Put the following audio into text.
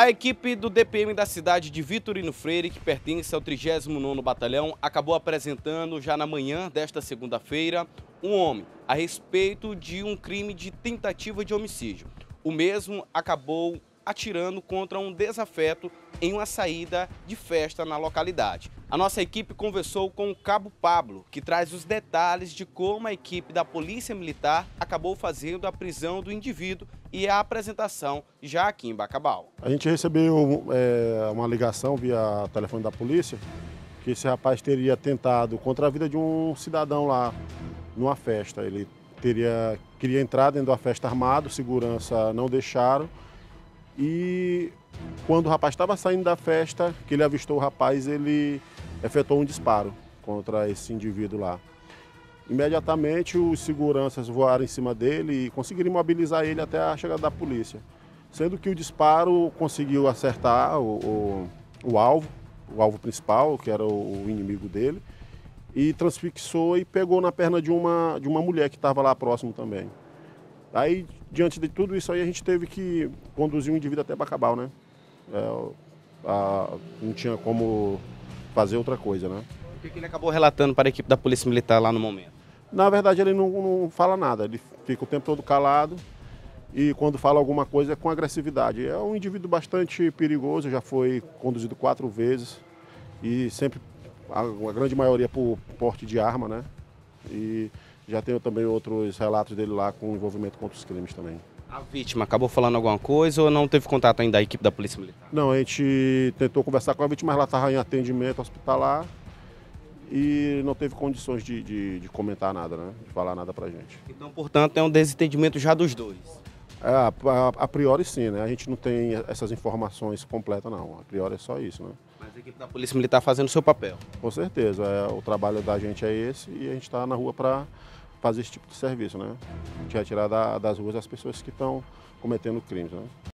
A equipe do DPM da cidade de Vitorino Freire, que pertence ao 39º Batalhão, acabou apresentando já na manhã desta segunda-feira um homem a respeito de um crime de tentativa de homicídio. O mesmo acabou atirando contra um desafeto em uma saída de festa na localidade. A nossa equipe conversou com o Cabo Pablo, que traz os detalhes de como a equipe da Polícia Militar acabou fazendo a prisão do indivíduo e a apresentação já aqui em Bacabal. A gente recebeu uma ligação via telefone da polícia que esse rapaz teria tentado contra a vida de um cidadão lá numa festa. Ele queria entrar dentro da festa armado, segurança não deixaram. E quando o rapaz estava saindo da festa, que ele avistou o rapaz, ele efetuou um disparo contra esse indivíduo lá. Imediatamente os seguranças voaram em cima dele e conseguiram imobilizar ele até a chegada da polícia. Sendo que o disparo conseguiu acertar o alvo principal, que era o inimigo dele, e transfixou e pegou na perna de uma mulher que estava lá próximo também. Aí, diante de tudo isso aí, a gente teve que conduzir o indivíduo até Bacabal, né? Não tinha como fazer outra coisa, né? O que ele acabou relatando para a equipe da Polícia Militar lá no momento? Na verdade, ele não fala nada, ele fica o tempo todo calado e quando fala alguma coisa é com agressividade. É um indivíduo bastante perigoso, já foi conduzido 4 vezes e sempre, a grande maioria por porte de arma, né? E já tenho também outros relatos dele lá com envolvimento com outros crimes também. A vítima acabou falando alguma coisa ou não teve contato ainda da equipe da Polícia Militar? Não, a gente tentou conversar com a vítima, mas ela estava em atendimento hospitalar e não teve condições de comentar nada, né? De falar nada pra gente. Então, portanto, é um desentendimento já dos dois? A priori sim, né? A gente não tem essas informações completas não, a priori é só isso, né? Mas a equipe da Polícia Militar fazendo o seu papel? Com certeza, o trabalho da gente é esse e a gente está na rua para fazer esse tipo de serviço, né? A gente retirar das ruas as pessoas que estão cometendo crimes, né?